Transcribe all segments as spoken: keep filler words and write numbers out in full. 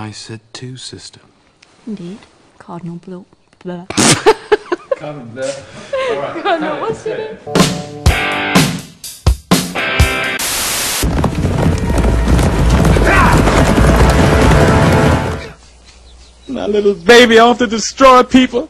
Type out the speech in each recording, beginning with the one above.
I said two, sister. Indeed. Cardinal Blue. Blur. Cardinal Blur. All right. Cardinal, what's your name? My little baby off to destroy people.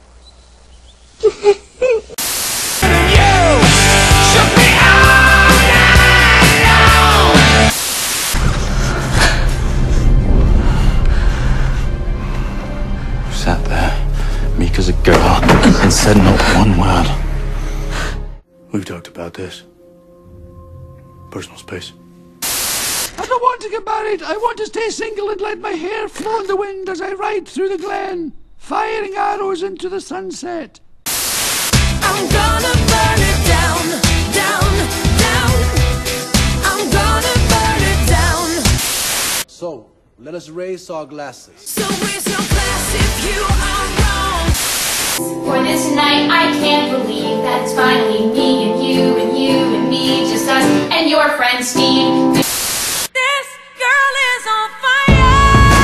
Sat there, meek as a girl, and said not one word. We've talked about this. Personal space. I don't want to get married. I want to stay single and let my hair flow in the wind as I ride through the glen, firing arrows into the sunset. I'm gonna burn it down, down, down. I'm gonna burn it down. So, let us raise our glasses. So raise your glass if you are wrong. For this night, I can't believe that it's finally me and you and you and me, just us and your friend Steve. This girl is on fire.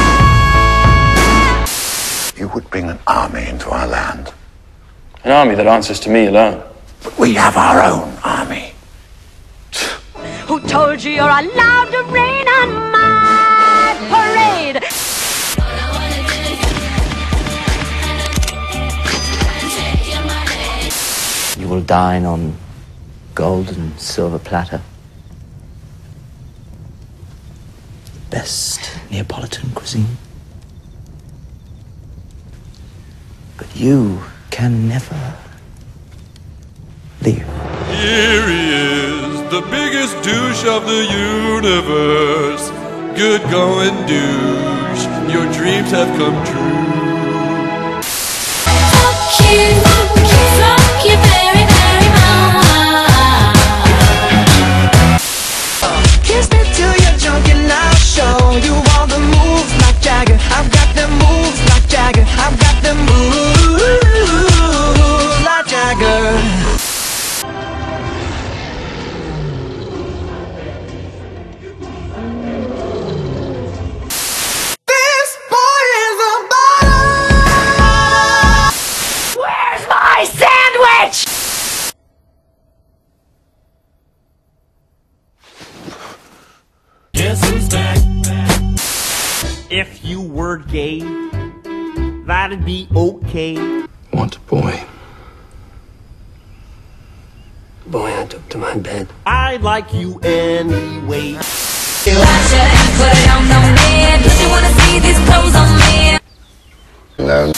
You would bring an army into our land. An army that answers to me alone. But we have our own army. Who told you you're allowed to rain on my parade? You will dine on gold and silver platter. Best Neapolitan cuisine. But you can never leave. Here he is, the biggest douche of the universe. Good going douche, your dreams have come true. Fuck you, fuck you very, very much. Kiss me till you're drunk and I'll show you all the moves like Jagger. I've got the moves like Jagger. I've got the moves like Jagger. This boy is a bottom. Where's my sandwich? Guess who's back? If you were gay, that'd be okay. Want a boy. Boy, I took to my bed. I like you anyway. Why should I put it on the man? Does he wanna see these clothes on me? No.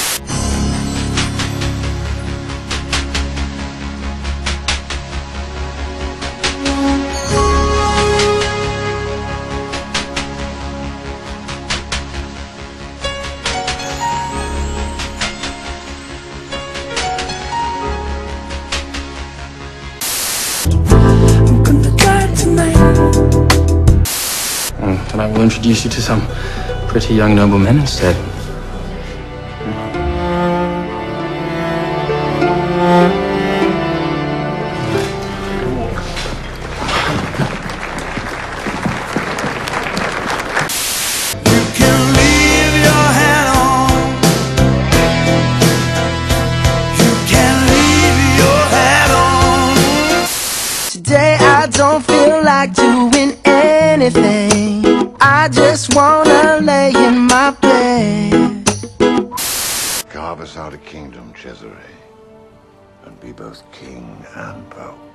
I'm gonna die tonight. And then I will introduce you to some pretty young noblemen instead. You can leave your hat on. You can leave your hat on. Today I don't feel like doing anything. I just wanna lay in my bed. Carve us out a kingdom, Cesare, and be both king and pope.